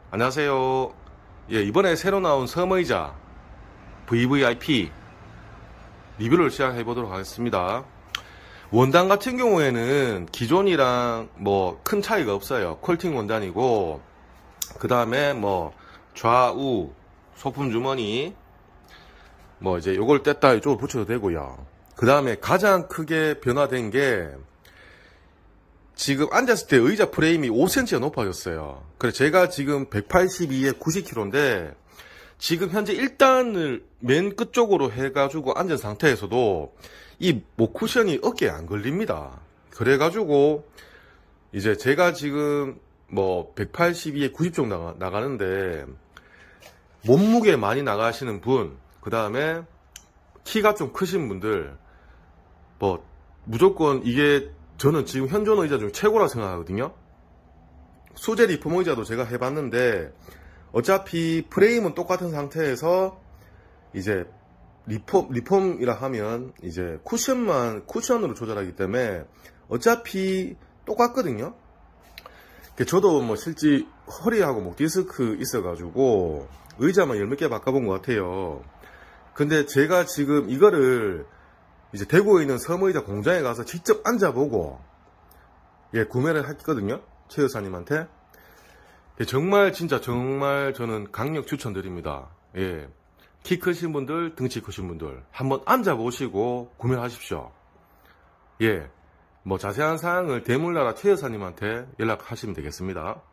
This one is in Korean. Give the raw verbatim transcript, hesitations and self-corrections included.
안녕하세요. 예, 이번에 새로 나온 섬의자 브이브이아이피 리뷰를 시작해 보도록 하겠습니다. 원단 같은 경우에는 기존이랑 뭐 큰 차이가 없어요. 퀄팅 원단이고, 그 다음에 뭐 좌우 소품 주머니, 뭐 이제 요걸 뗐다 이쪽으로 붙여도 되고요. 그 다음에 가장 크게 변화된 게 지금 앉았을 때 의자 프레임이 오 센티미터가 높아졌어요. 그래서 제가 지금 백팔십이에 구십 킬로그램인데 지금 현재 일 단을 맨 끝쪽으로 해가지고 앉은 상태에서도 이 목 쿠션이 어깨에 안 걸립니다. 그래가지고 이제 제가 지금 뭐 백팔십이에 구십 정도 나가, 나가는데 몸무게 많이 나가시는 분, 그 다음에 키가 좀 크신 분들, 뭐 무조건 이게 저는 지금 현존 의자 중에 최고라 생각하거든요. 수제 리폼 의자도 제가 해봤는데 어차피 프레임은 똑같은 상태에서 이제 리폼, 리폼이라 하면 이제 쿠션만 쿠션으로 조절하기 때문에 어차피 똑같거든요. 저도 뭐 실제 허리하고 목 디스크 있어가지고 의자만 열 몇 개 바꿔본 것 같아요. 근데 제가 지금 이거를 이제 대구에 있는 섬의자 공장에 가서 직접 앉아보고 예 구매를 했거든요. 최 여사님한테. 예, 정말 진짜 정말 저는 강력 추천드립니다. 예, 키 크신 분들, 등치 크신 분들 한번 앉아보시고 구매하십시오. 예, 뭐 자세한 사항을 대물나라 최 여사님한테 연락하시면 되겠습니다.